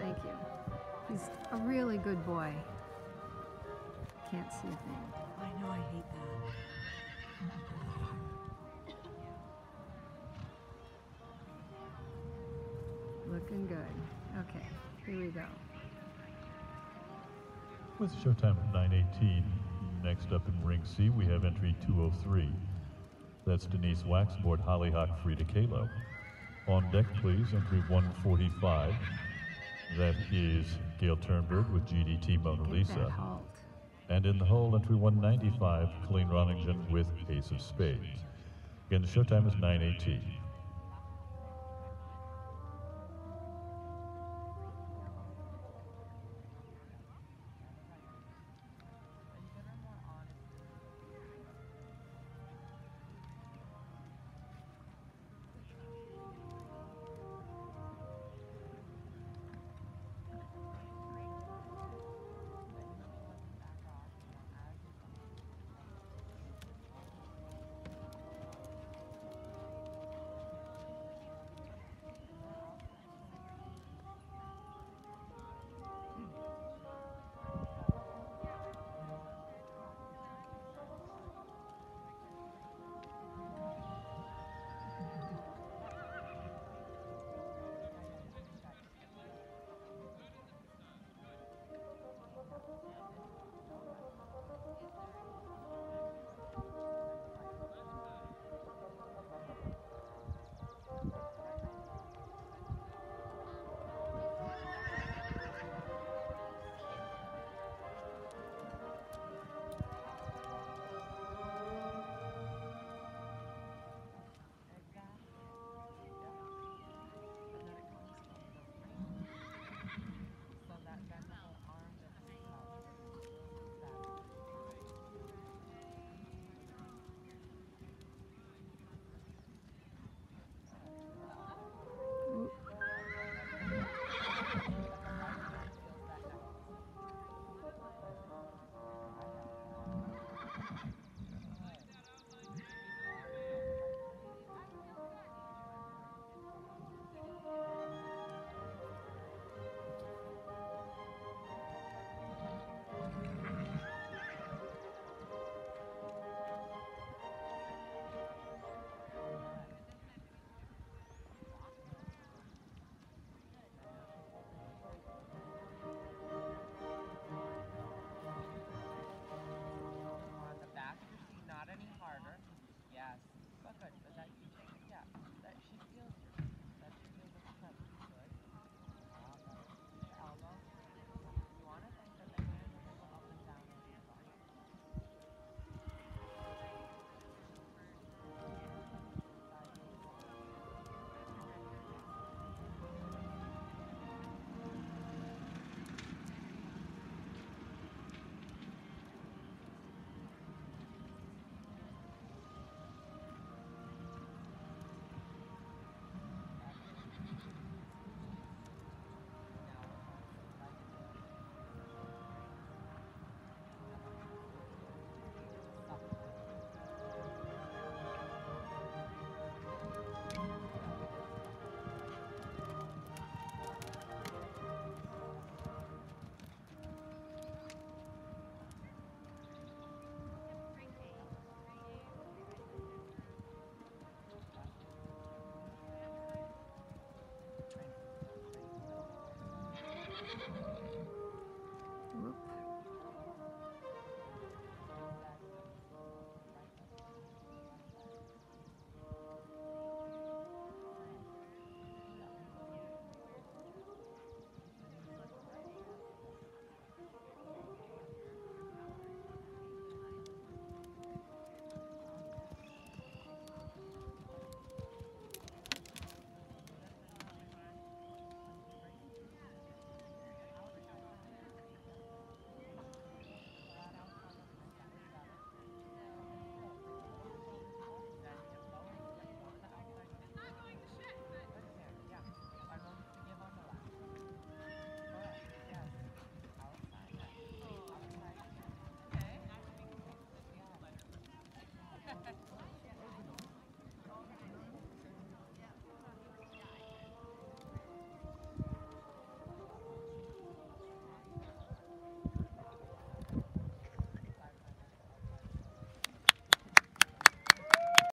Thank you. He's a really good boy. Can't see a thing. I know, I hate that. Looking good. Okay, here we go. With showtime at 9:18. Next up in ring C, we have entry 203. That's Denise Waxboard, Hollyhock Frida Kahlo. On deck, please, entry 145. That is Gail Turnberg with GDT Mona Get Lisa. that halt. And in the hole, entry 195, Colleen Ronningen with Ace of Spades. Again, the showtime is 9:18.